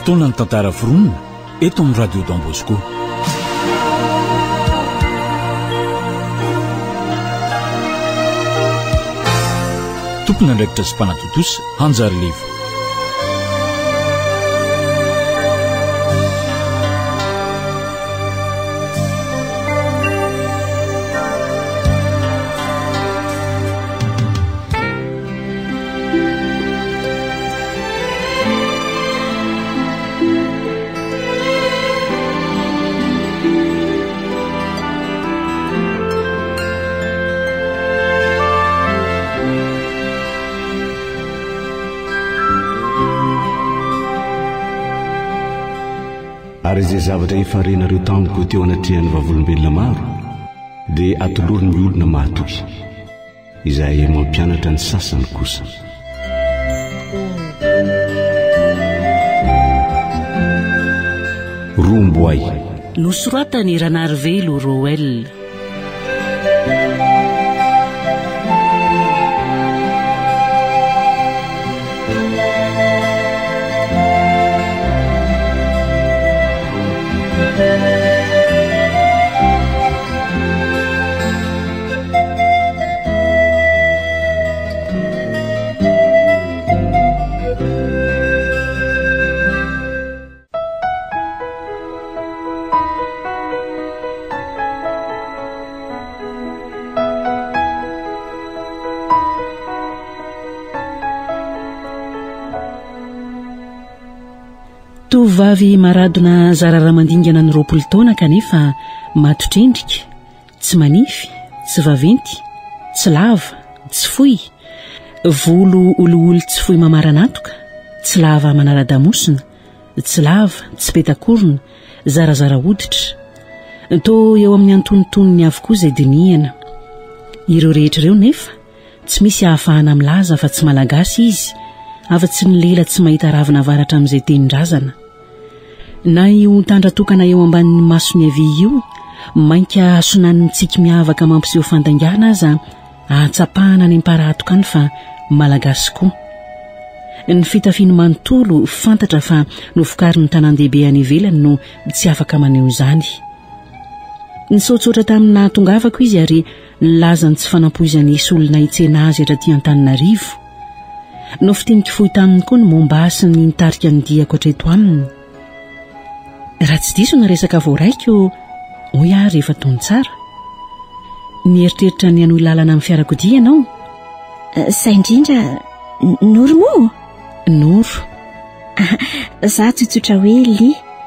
fotoana ny tantara foronina eto amin'ny radio Don Bosco. Tompona andraikitra sy mpanatotosa Hanjary Levo. Ary izay zavatra ifarenareo tamiko teo anatrehan'ny vavolombelona maro dia atolorony ny olona matoky izay mampianatra ny sasany kosa. Romboay nosoratany Ranarivelo Roel. Tovavy maradona zarara mandingana ny 20 taona kanefa matotrendrika, tsy manify, tsy vaventy, tsy lava, tsy fohy, volo olioly tsy fohy mamaranatoka, tsy lava manaradamosina, tsy lava, tsy petakorona, zarazara hoditra. To eo amin'ny antonontonony avokoa izay dinihana. Ireo rehetra ireo nefa tsy misy ahafahana milaza fa tsy malagasy izy, afa-tsy ny lela tsy mahita ravina varatra amin'izay tenin-drazana. Na io tandratokana eo ambanin'ny masony avy io, mainka sonan'ny tsiky miavaka mampiseho fandangana aza ahatsapahana ny mparahatokany fa malagasy koa. Ny fitafiany manontolo fantatra fa novokarin'ny tanan-dehibe any ivelany no tsy afaka maneho izany. Nisotsotra tamin'ny nahatongavako izy ary nilazany tsy fanampoizany solona hitsena azy raty Antananarivo. Nofitinika fohy taminy koa ny Mombasa ny nitarika ny diako hatreto aminy. Raha tsy diso na resaka voaraiko, hoy aho rehefa tony tsara. Nieritreritra ny anohy lalana amin'ny fiarakodia ianao? Saindrindra, Noro moa? Noro. Za tsotsotra hoe Li.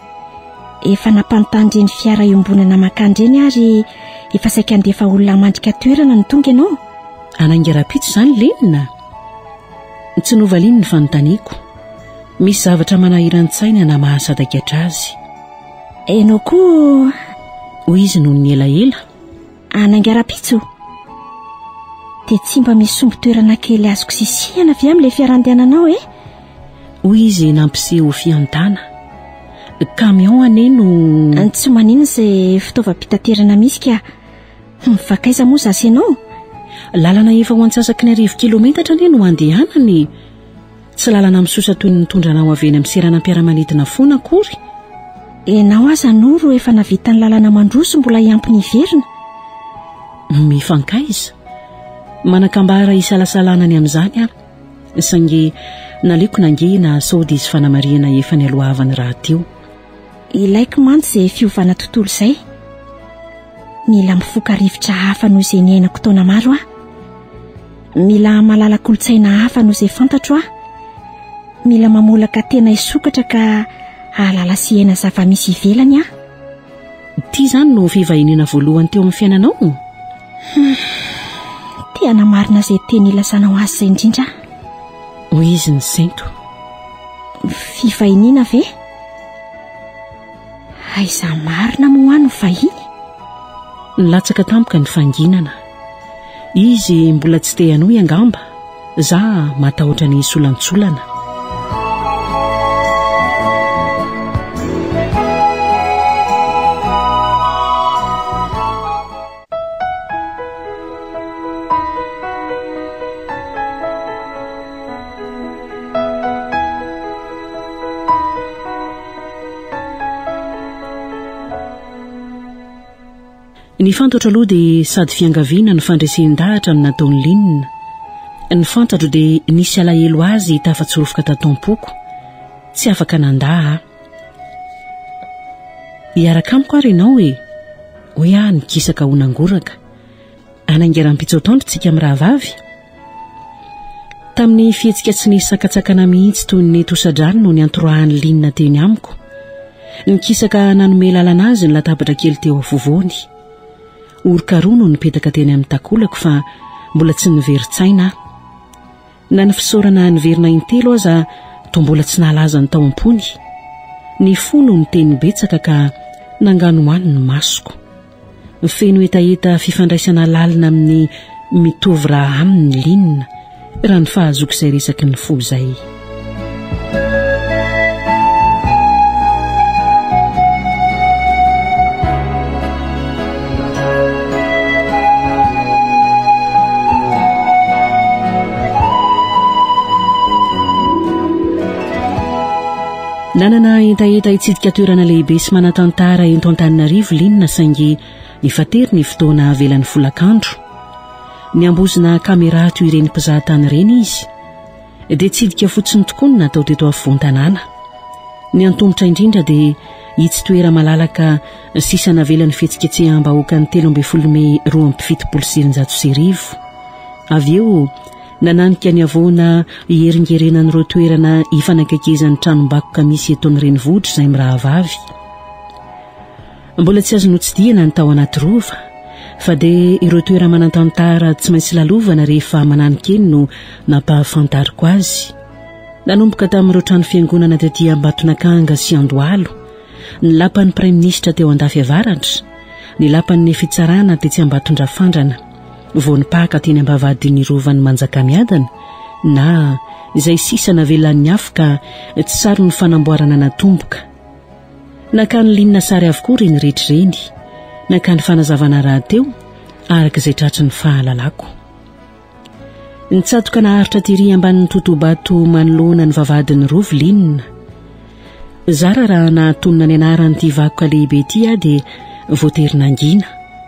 Efa nampanontandreny fiara iombonana makandreny ary efa saika andefa olona mandrika toerana ny tonga ianao? Anangerapitso izany Lenina. Tsy novaliny ny fanontaniako. Misy zavatra manahiran-tsaina na mahasadakatra azy. Ianao koa? Hoy izy noho ny elaela. Anangerapitso? Dia tsy mba misy sombo-toerana kely azoko sisihana avy amin'ilay fiarandiananao Hoy izy nampiseho fiantana. Camion ane no... Tsy maninona izay fitaovam-pitaterana misy ka mivakaiza moa zasy ianao? Lalana efa ho antsasaky ny 10 kilometatra ane no andehanany. Tsy lalana misosa toy ny mitondranao avy eny amin'ny seranam-piaramanidina foana akory. Ianao aza Noro efa navita ny lalana mandroso mbola hiampy ny iverina. Mifankaiza. Manakambara isalasalana ny amin'izany aho. Sange naleko nangena saody izy fanamariana efa ny alohavany raha teo. Ilaiko mantsy izay fiovana tontolo izay. Mila mifoka rivotra hafa noho izay niainako taona maro aho. Mila malala kolotsaina hafa noho izay fantatro aho. Mila mamolaka tena isokatra ka ahalala sy aina zava-misy ivelany aho. Ty izany no fivahiniana voalohany teo amin'ny fiainanao? Tena marina izay teny ilasanao azy izay indrindra. Hoy izy ny sento. Fivahiniana ve? Aiza marina moa any vahiny? Nilatsaka tampoka ny fanginana. Izy mbola tsy te hanohy angamba. Za matahotra ny solantsolana. Ny fantatra aloha dia sady fiangaviana ny fandresen-dahatra no nataony Linina. Ny fantatro dia nisy alahelo azy tafa-tsirofoka tatom-poko, tsy afaka nandaha. Hiaraka amiko ary ianao e, hoy aho nikisaka ho nangoraka. Anangeram-pitsaotandro tsika amin'ny rahavavy. Tamin'ny fihetsika tsy nisy sakatsakana mihitsy toy ny tosadrano no niantoroahany Linina teny amiko. Nikisaka nanome lalana azy ny latabatra kely teo afovoany. Oroka roa no nipetaka teny amin'ny takolako fa mbola tsy niveritsaina aho. Na ny fisaorana niverina intelo aza toa mbola tsy nahalaza ny tao am-pony. Ny fo no niteny betsaka ka nangano hoany ny masoko. Feno etaeta fifandraisana lalina amin'ny mitovy raha aminy Linina raha ny fahazoko izay resaky ny fo izay. Nanana entaeta hitsidika toerana lehibe sy manatantara eto Antananarivo Linina saingy nifatery ny fotoana avelan'ny folakandro. Niambozina kamera toy ireny mpizahatany ireny izy. Dia tsidika fotsiny tokoa no natao teto afovoan-tanàna. Ny antombotra indrindra dia hitsitoera malalaka sisa navelan'ny fihetsiketseham-bahoaka ny 13 Mey 2017. Avy eo nananika ny avoana hieringerenan'ireo toerana hifanakakezan'ny tranom-bakoka misy eto ny renivohitra izay mirahavavy. Mbola tsy azo notsidihana ny tao anaty rova, fa dia ireo toerana manantantara tsy maintsy lalovana rehefa mananikely no nampahafantariko azy. Nanomboka tamin'ireo trano fiangonana tetỳ Ambatonakanga sy Andohalo, ny lapan'ny praiminisitra teo Andafiavaratra, ny lapan'ny fitsarana tetsy Ambatondrafandrana, voanipaka teny ambavadin'ny rovan'ny Manjakamiadana, na izay sisa navelan'ny afaka tsy saro ny fanamboarana natomboka. Nakany Linina sary avokoa reny rehetra ireny, nakany fanazavana rahateo araka izay tratry ny fahalalako. Nitsatoka naharitra tery ambanin'ny totobato manoloana ny vavadin'ny rova Linina. Zara raha nahatonina ny anaran'ity vakoka lehibe ity aho dia voatery nangina.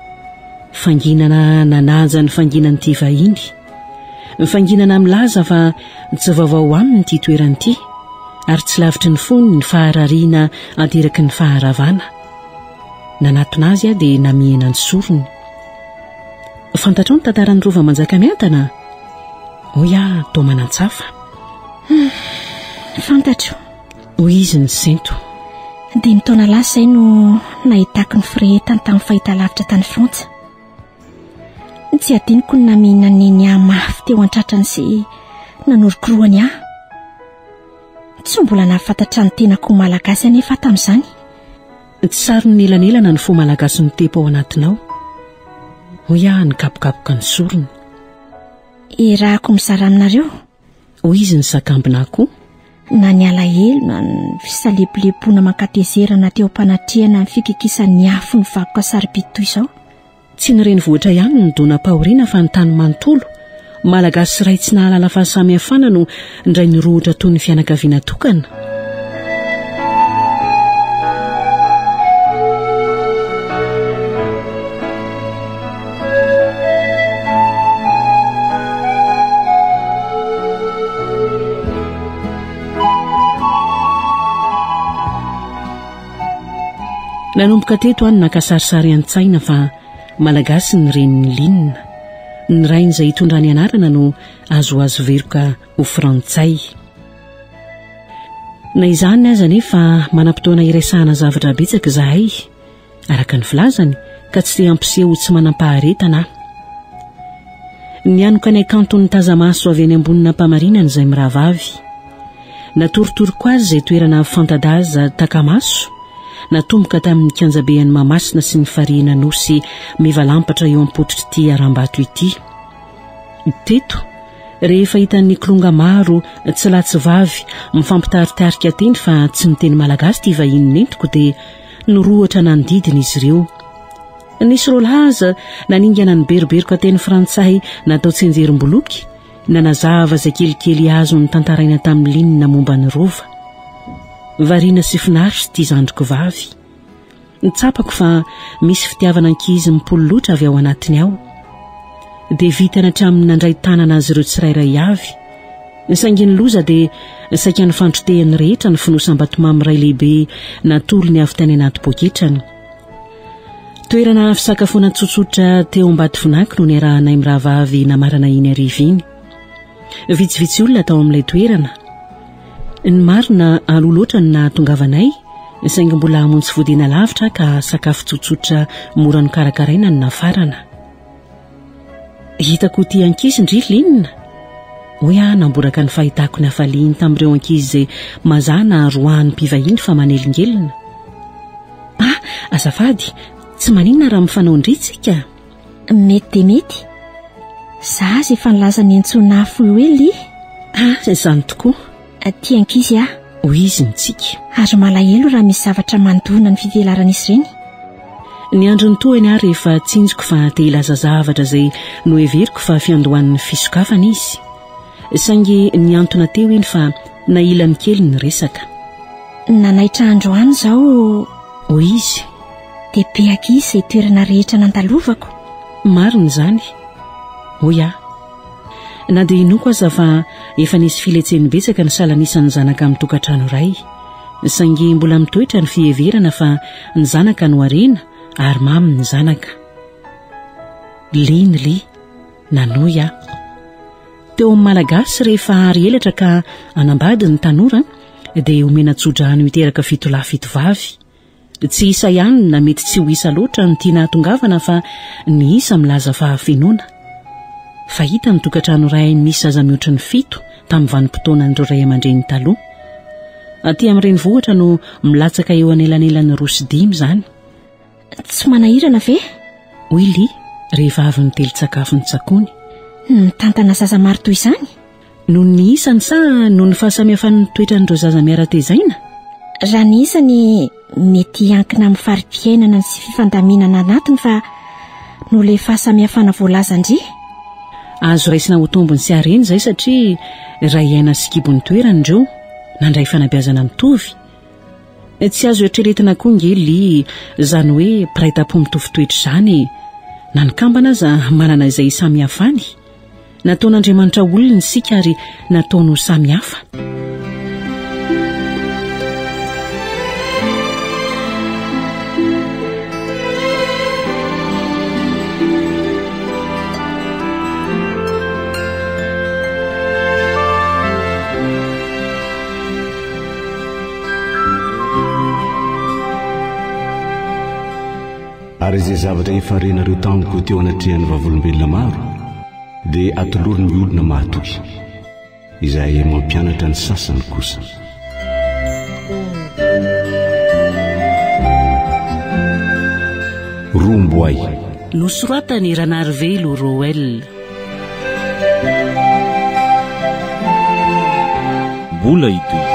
Fanginana nanaja ny fanginan'ity vahiny. Fanginana milaza fa tsy vaovao aminy ity toeran'ity, ary tsy lavitry ny fony ny faharariana ateraky ny faharavana. Nanatona azy aho dia namihana ny sorony. Fantatrao ny tantaran'ny rova Manjakamiadana? Hoy aho toa manantsafa. Fantatro. Hoy izy ny sento. 5 taona lasa izay no nahitako ny firehetany tamin'ny fahitalavitra tany Frantsa. Tsy adiniko ny namihana neny ahy mafy teo an-tratrany sy nanorokoroany ahy. Tsy mbola nahafantatra ny tenako malagasy anefa tamin'izany. Tsy sary ny elanelana ny fo malagasy ny tepo ao anatinao. Hoy aho nikapokapoka ny sorony. Irahako mizara aminareo? Hoy izy ny sakambina koa. Na ny alahelo na ny fisalepolepona mankatezerana teo am-panatrehana ny fikikisan'ny afo ny vakoka saripito izao. Tsy ny renivohitra ihany ny dona-pahoriana fa ny tany manontolo. Malagasy iray tsy nahalala fahasamihafana no indray nirohitra toy ny fianakaviana tokana. Nanomboka teto any nakasarisary an-tsaina fa malagasy ny reniny Linina. Ny rainy izay hitondra ny anarana no azo veroka ho frantsay. Na izany aza nefa manam-potoana iraisahana zavatra betsaka izahay, araka ny filazany, ka tsy te hampiseho tsy manam-paharetana. Nianoka ny akanton'ny tazamaso avy any ambonina mpamarinana izay mirahavavy. Natorotoroko azy izay toerana fantadaza takamaso. Natomboka tamin'ny kanjabean'ny Mamasina sy ny Fariana Nosy mivalampatra eo am-potitra ity aram-bato ity. Teto, rehefa hitan'ny klonga maro tsy latsy vavy mifampitaritarika teny fa tsy miteny malagasy ty vahiny nentiko dia norohatra nanodidina izy ireo. Nisy rolaza naningana ny beriberoka teny frantsay natao tsenjerim-boloky, nanazava izay kelikely azo ny tantaraina tamin'ny Linina momba ny rova. Variana sy finaritra ty zandriko vavy. nitsapako fa misy fitiavana ankizy mipolo loatra avy ao anatiny ao dia vitany hatramin'ny nandray tanana azy ireo tsirairay avy. Sainginy loza dia saika ny fandrotehany rehetra ny finosam-batomamy ray lehibe natolony avy tany anaty poketrany. Toerana fisakafoana tsotsotra teo ambady vinako no niarahanay mirahavavy namarana iny ariva iny. Vitsivitsy olona tao amin'ilay toerana. Ny marina aloloatra ny nahatongavanay, saingy mbola hamonjy vodina lavitra ka sakafo tsotsotra mora ny karakaraina ny nafarana. Hitako ty ankizy ndrilinina. Oya namboraka ny fahitako ny hafaliany tamin'ireo ankizy izay mazana roahan'ny mpivahiny fa manelingelina. Azafady, tsy maninona raha mifanao indritsika? Mety dia mety. Za izay efa nilaza ny antsoina foely. Izany tokoa. Ty ankizy hoy izy nitsika. Azo malahelo raha misy zavatra mandona ny fivelaran'izy ireny. Ny andro nytohany rehefa tsinjoko fa te hilaza zavatra izay noheveriko fa fiandohan'ny fisokafana izy. Saingy ny antona teo iny fa nailany kely ny resaka. Nanaitra androany izao hoy izy. Dia be ankizy izay toerana rehetra nandalovako. Marina izany. Oya. Na dia inoko aza fa efa nisy filetseny betsaka ny salanisan'ny zanaka amin'ny tokantrano iray. Saingy mbola mitoetra ny fiheverana fa ny zanaka no arena ary mamy ny zanaka. Liny nanoy teo amin'ny malagasy rehefa ary elatra ka anambady ny tanora dia omena tsodrano hiteraka fitolahy fitovavy. Tsy isa ihany na mety tsy ho isa loatra ny tiana hatongavana fa ny isa milaza fahafenoana. Fahita ny tokantrano iray misy aza mihoatra ny 7 tamin'ny vanim-potoanan'ireo ray aman-dreny taloha. Aty amin'ireny vohatra no milatsaka eo anelanelan'ny 2-5 izany. Tsy manahirana ve? Hoy rehefa avy ny teli-tsakafo ny tsakony. Mitantana zaza maro toy izany? Noho ny isany sa noho ny fahasamihafan'ny toetran'ireo zaza miara-tezaina? Raha ny isany mety ankina amin'ny fari-piainana sy fifandaminana anatiny fa no ilay fahasamihafana voalaza ndry. Azo raisina ho tombony sy hareny izay satria raha iaina sy kibon'ny toerana indreo nandray fanabeazana mitovy. Tsy azo eritreretina koa ngely izany hoe piraita-po mitovy toetra izany na ny kambana aza manana izay samihafany. Nataon'Andriamanitra olona isika ary nataony ho samihafa. Ary izay zavatra efa renareo tamiko teo anatrehan'ny vavolombelona maro dia atolorony ny olona mahatoky izay mampianatra ny sasany kosa. Romboay nosoratany Ranarivelo Roel. Mbola ito